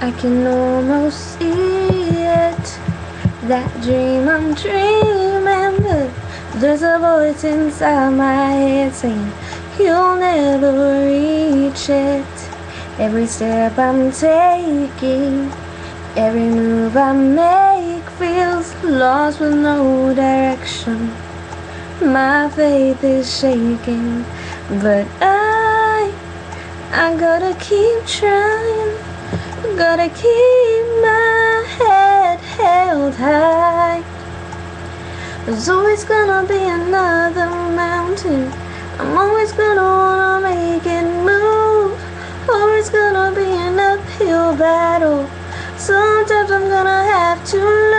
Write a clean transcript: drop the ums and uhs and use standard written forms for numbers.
I can almost see it, that dream I'm dreaming, but there's a voice inside my head saying you'll never reach it. Every step I'm taking, every move I make feels lost with no direction. My faith is shaking, but I gotta keep trying. Gotta keep my head held high. There's always gonna be another mountain. I'm always gonna wanna make it move. Always gonna be an uphill battle. Sometimes I'm gonna have to